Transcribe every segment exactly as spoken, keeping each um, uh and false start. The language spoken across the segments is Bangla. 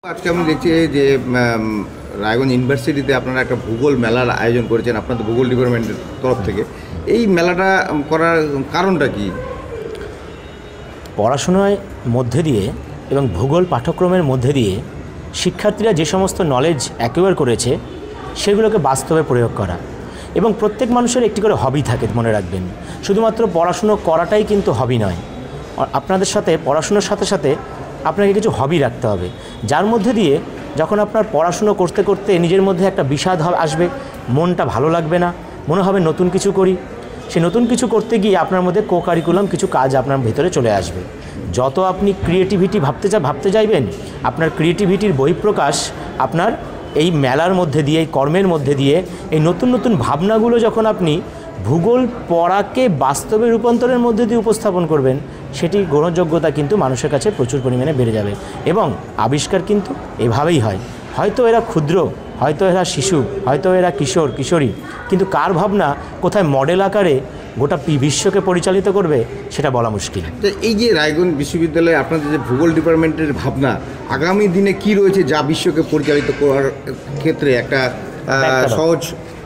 আজকে আমি দেখছি যে রায়গঞ্জ ইউনিভার্সিটিতে আপনারা একটা ভূগোল মেলার আয়োজন করেছেন আপনাদের ভূগোল ডিপার্টমেন্টের তরফ থেকে। এই মেলাটা করার কারণটা কি? পড়াশোনার মধ্যে দিয়ে এবং ভূগোল পাঠ্যক্রমের মধ্যে দিয়ে শিক্ষার্থীরা যে সমস্ত নলেজ অ্যাকোয়ার করেছে সেগুলোকে বাস্তবে প্রয়োগ করা, এবং প্রত্যেক মানুষের একটি করে হবি থাকে, মনে রাখবেন। শুধুমাত্র পড়াশুনো করাটাই কিন্তু হবি নয়, আপনাদের সাথে পড়াশুনোর সাথে সাথে আপনাকে কিছু হবি রাখতে হবে, যার মধ্যে দিয়ে যখন আপনার পড়াশুনো করতে করতে নিজের মধ্যে একটা বিষাদ আসবে, মনটা ভালো লাগবে না, মনে হবে নতুন কিছু করি। সে নতুন কিছু করতে গিয়ে আপনার মধ্যে কো কারিকুলাম কিছু কাজ আপনার ভেতরে চলে আসবে। যত আপনি ক্রিয়েটিভিটি ভাবতে চা ভাবতে চাইবেন, আপনার ক্রিয়েটিভিটির বহিঃপ্রকাশ আপনার এই মেলার মধ্যে দিয়ে, এই কর্মের মধ্যে দিয়ে, এই নতুন নতুন ভাবনাগুলো যখন আপনি ভূগোল পড়াকে বাস্তবে রূপান্তরের মধ্যে দিয়ে উপস্থাপন করবেন, সেটি গ্রহণযোগ্যতা কিন্তু মানুষের কাছে প্রচুর পরিমাণে বেড়ে যাবে। এবং আবিষ্কার কিন্তু এভাবেই হয়। হয়তো এরা ক্ষুদ্র, হয়তো এরা শিশু, হয়তো এরা কিশোর কিশোরী, কিন্তু কার ভাবনা কোথায় মডেল আকারে গোটা বিশ্বকে পরিচালিত করবে সেটা বলা মুশকিল। তো এই যে রায়গঞ্জ বিশ্ববিদ্যালয়ে আপনাদের যে ভূগোল ডিপার্টমেন্টের ভাবনা আগামী দিনে কি রয়েছে যা বিশ্বকে পরিচালিত করার ক্ষেত্রে একটা সহজ,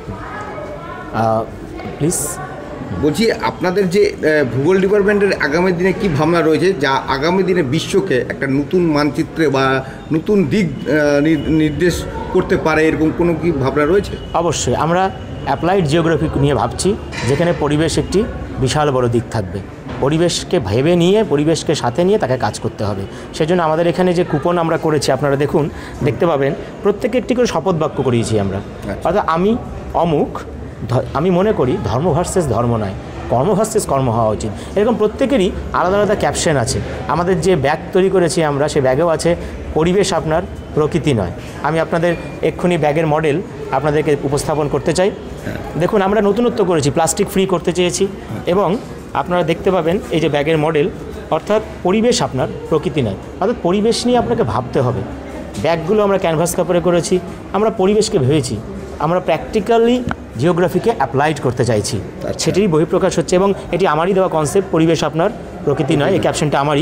প্লিজ বলছি আপনাদের যে ভূগোল ডিপার্টমেন্টের আগামী দিনে কি ভাবনা রয়েছে যা আগামী দিনে বিশ্বকে একটা নতুন মানচিত্রে বা নতুন দিক নির্দেশ করতে পারে, এরকম কোনো কি ভাবনা রয়েছে? অবশ্যই আমরা অ্যাপ্লাইড জিওগ্রাফি নিয়ে ভাবছি, যেখানে পরিবেশ একটি বিশাল বড় দিক থাকবে। পরিবেশকে ভেবে নিয়ে, পরিবেশকে সাথে নিয়ে তাকে কাজ করতে হবে। সেজন্য আমাদের এখানে যে কুপন আমরা করেছি, আপনারা দেখুন, দেখতে পাবেন, প্রত্যেকে একটি করে শপথ বাক্য করিয়েছি আমরা। অর্থাৎ আমি অমুক, আমি মনে করি ধর্ম ভার্সেস ধর্ম নয়, কর্ম ভার্সেস কর্ম হওয়া উচিত। এরকম প্রত্যেকেরই আলাদা আলাদা ক্যাপশন আছে। আমাদের যে ব্যাগ তৈরি করেছি আমরা, সেই ব্যাগেও আছে পরিবেশ আপনার, প্রকৃতি নয়। আমি আপনাদের এক্ষুনি ব্যাগের মডেল আপনাদেরকে উপস্থাপন করতে চাই। দেখুন, আমরা নতুনত্ব করেছি, প্লাস্টিক ফ্রি করতে চেয়েছি, এবং আপনারা দেখতে পাবেন এই যে ব্যাগের মডেল, অর্থাৎ পরিবেশ আপনার, প্রকৃতি নয়। অর্থাৎ পরিবেশ নিয়ে আপনাকে ভাবতে হবে। ব্যাগগুলো আমরা ক্যানভাস কাপড়ে করেছি, আমরা পরিবেশকে ভেবেছি, আমরা প্র্যাকটিক্যালি জিওগ্রাফিকে অ্যাপ্লাইড করতে চাইছি, সেটিরই বহিঃপ্রকাশ হচ্ছে। এবং এটি আমারই দেওয়া কনসেপ্ট, পরিবেশ আপনার, প্রকৃতি নয়, এই ক্যাপশনটা আমারই।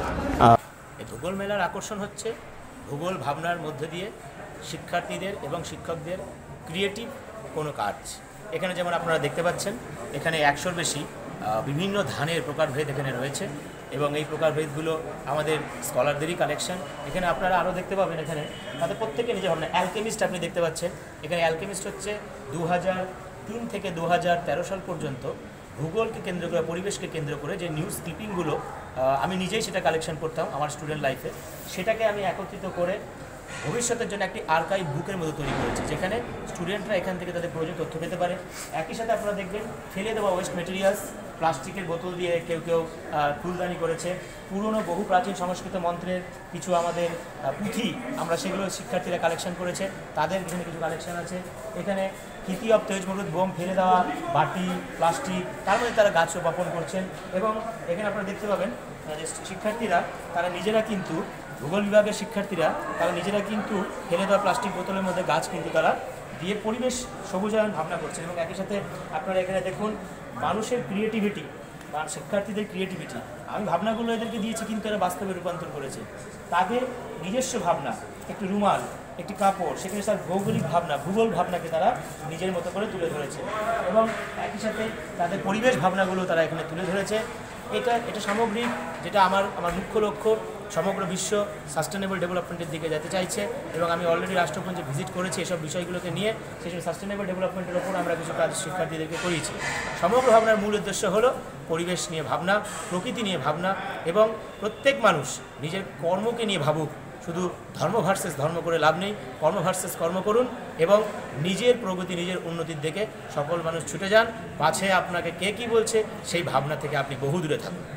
এই ভূগোল মেলার আকর্ষণ হচ্ছে ভূগোল ভাবনার মধ্যে দিয়ে শিক্ষার্থীদের এবং শিক্ষকদের ক্রিয়েটিভ কোনো কাজ। এখানে যেমন আপনারা দেখতে পাচ্ছেন, এখানে একশোর বেশি বিভিন্ন ধানের প্রকারভেদ এখানে রয়েছে, এবং এই প্রকারভেদগুলো আমাদের স্কলারদেরই কালেকশন। এখানে আপনারা আরও দেখতে পাবেন, এখানে তাদের প্রত্যেকে নিজে ভাবনা। অ্যালকেমিস্ট আপনি দেখতে পাচ্ছেন, এখানে অ্যালকেমিস্ট হচ্ছে দু হাজার তিন থেকে দু হাজার তেরো সাল পর্যন্ত ভূগোলকে কেন্দ্র করে, পরিবেশকে কেন্দ্র করে যে নিউজ ক্লিপিংগুলো, আমি নিজেই সেটা কালেকশন করতাম আমার স্টুডেন্ট লাইফে, সেটাকে আমি একত্রিত করে ভবিষ্যতের জন্য একটি আর্কাইভ বুকের মতো তৈরি করেছে, যেখানে স্টুডেন্টরা এখান থেকে তাদের প্রয়োজনীয় তথ্য পেতে পারে। একই সাথে আপনারা দেখবেন ফেলে দেওয়া ওয়েস্ট মেটেরিয়ালস, প্লাস্টিকের বোতল দিয়ে কেউ কেউ ফুলদানি করেছে, পুরনো বহু প্রাচীন সংস্কৃত মন্ত্রের কিছু আমাদের পুঁথি, আমরা সেগুলো শিক্ষার্থীরা কালেকশন করেছে, তাদের এখানে কিছু কালেকশন আছে। এখানে হিতি অব তেজ মরুদ বোম, ফেলে দেওয়া বাটি, প্লাস্টিক, তার মধ্যে তারা গাছ বপন করছেন। এবং এখানে আপনারা দেখতে পাবেন যে শিক্ষার্থীরা তারা নিজেরা কিন্তু, ভূগোল বিভাগের শিক্ষার্থীরা তারা নিজেরা কিন্তু ফেলে দেওয়া প্লাস্টিক বোতলের মধ্যে গাছ কিন্তু তারা দিয়ে পরিবেশ সবুজায়ন ভাবনা করছেন। এবং একই সাথে আপনারা এখানে দেখুন মানুষের ক্রিয়েটিভিটি বা শিক্ষার্থীদের ক্রিয়েটিভিটি, আমি ভাবনাগুলো এদেরকে দিয়েছি, কিন্তু এরা বাস্তবে রূপান্তর করেছে। তাদের নিজস্ব ভাবনা, একটি রুমাল, একটি কাপড়, সেখানে তার ভৌগোলিক ভাবনা, ভূগোল ভাবনাকে তারা নিজের মতো করে তুলে ধরেছে, এবং একই সাথে তাদের পরিবেশ ভাবনাগুলো তারা এখানে তুলে ধরেছে। এটা এটা সামগ্রিক, যেটা আমার আমার মুখ্য লক্ষ্য, সমগ্র বিশ্ব সাস্টেনেবল ডেভেলপমেন্টের দিকে যেতে চাইছে। এবং আমি অলরেডি রাষ্ট্রপুঞ্জে ভিজিট করেছি এসব বিষয়গুলোকে নিয়ে, সেই সাস্টেনেবল ডেভেলপমেন্টের ওপর আমরা কিছু কাজ শিক্ষার্থীদেরকে করিয়েছি। সমগ্র ভাবনার মূল উদ্দেশ্য হলো পরিবেশ নিয়ে ভাবনা, প্রকৃতি নিয়ে ভাবনা, এবং প্রত্যেক মানুষ নিজের কর্মকে নিয়ে ভাবুক। শুধু ধর্ম ভার্সেস ধর্ম করে লাভ নেই, কর্ম ভার্সেস কর্ম করুন, এবং নিজের প্রগতি, নিজের উন্নতির দিকে সকল মানুষ ছুটে যান। পাছে আপনাকে কে কী বলছে, সেই ভাবনা থেকে আপনি বহু দূরে থাকুন।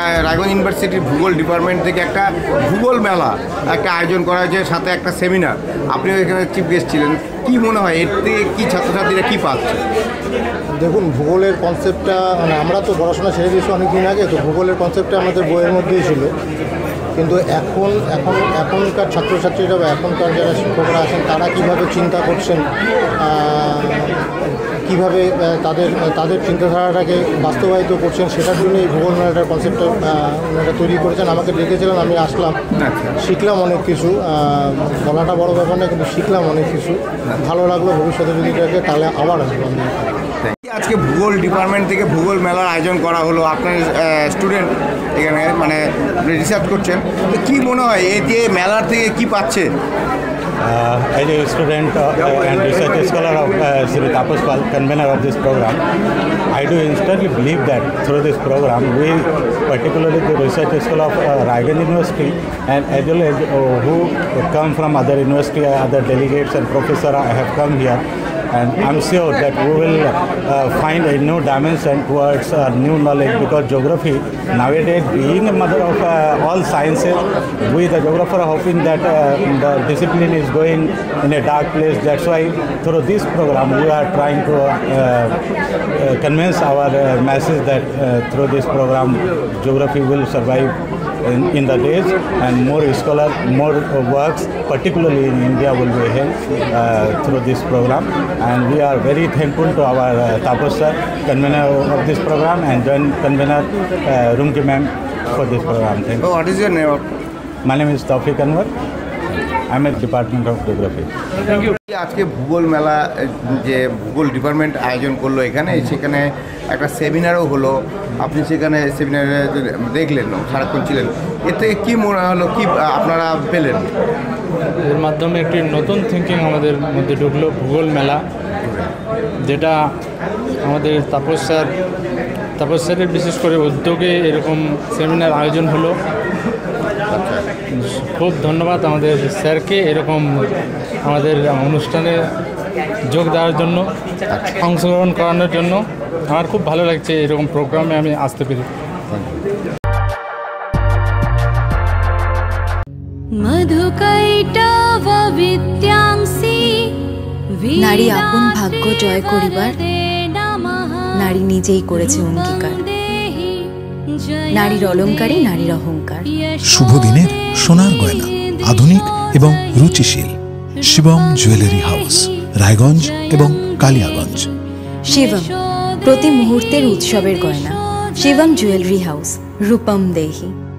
রায়গঞ্জ ইউনিভার্সিটির ভূগোল ডিপার্টমেন্ট থেকে একটা ভূগোল মেলা একটা আয়োজন করা হয়েছে, সাথে একটা সেমিনার, আপনিও এখানে চিফ গেস্ট ছিলেন। কি মনে হয় এর থেকে কী ছাত্রছাত্রীরা কী পাচ্ছে? দেখুন, ভূগোলের কনসেপ্টটা মানে আমরা তো পড়াশোনা ছেড়ে দিয়েছি অনেক দিন আগে, তো ভূগোলের কনসেপ্টটা আমাদের বইয়ের মধ্যেই ছিল। কিন্তু এখন এখন এখনকার ছাত্রছাত্রীরা বা এখনকার যারা শিক্ষকরা আছেন তারা কীভাবে চিন্তা করছেন, কীভাবে তাদের তাদের চিন্তাধারাটাকে বাস্তবায়িত করছেন, সেটার জন্য এই ভূগোল মেলাটার কনসেপ্টটা ওনারা তৈরি করেছেন। আমাকে ডেকেছিলেন, আমি আসলাম, শিখলাম অনেক কিছু। বলাটা বড় ব্যাপার না, কিন্তু শিখলাম অনেক কিছু, ভালো লাগলো। ভবিষ্যতে যদি থাকে তাহলে আবার আসবো। আজকে ভূগোল ডিপার্টমেন্ট থেকে ভূগোল মেলার আয়োজন করা হলো, আপনার স্টুডেন্ট এখানে মানে রিসার্চ করছেন, তো কী মনে হয় এই যে মেলার থেকে কী পাচ্ছে? Uh, as a student uh, and research scholar of uh, Sri Tapas Pal, convener of this program, I do instantly believe that through this program, we, particularly the research scholar of uh, Raiganj University, and as well as uh, who come from other university, other delegates and professors have come here, and I'm sure that we will uh, find a new dimension towards uh, new knowledge, because geography nowadays, being a mother of uh, all sciences, we the geographer are hoping that uh, the discipline is going in a dark place. That's why through this program we are trying to uh, uh, convince our uh, masses that uh, through this program geography will survive in, in the days, and more scholars, more uh, works, particularly in India, will be held uh, through this program. And we are very thankful to our uh, Tapas sir, convener of this program, and joint convener uh, Rumki ma'am for this program. Thank you. Oh, what is your name? My name is Taufiq Anwar. I'm at Department of Geography. Thank you. আজকে ভূগোল মেলা যে ভূগোল ডিপার্টমেন্ট আয়োজন করলো এখানে, সেখানে একটা সেমিনারও হলো, আপনি সেখানে সেমিনারে দেখলেন, সারাক্ষণ ছিলেন, এর থেকে কী মনে হলো, কি আপনারা পেলেন? এর মাধ্যমে একটি নতুন থিঙ্কিং আমাদের মধ্যে ঢুকলো, ভূগোল মেলা, যেটা আমাদের তাপস স্যার তাপস স্যারের বিশেষ করে উদ্যোগে এরকম সেমিনার আয়োজন হলো। খুব ধন্যবাদ আমাদের স্যারকে এরকম আমাদের অনুষ্ঠানে যোগ দেওয়ার জন্য, অংশগ্রহণ করানোর জন্য। আমার খুব ভালো লাগছে এরকম প্রোগ্রামে আমি আসতে পেরে। নারী আপন ভাগ্য জয় করিবার নারী নিজেই করেছে অঙ্গীকার। নারীর অলঙ্কারই নারীর অহংকার। শুভ দিনের সোনার গয়না, আধুনিক এবং রুচিশীল। শিবম জুয়েলারি হাউস, রায়গঞ্জ এবং কালিয়াগঞ্জ। শিবম, প্রতি মুহূর্তের উৎসবের গয়না। শিবম জুয়েলারি হাউস, রূপম দেহি।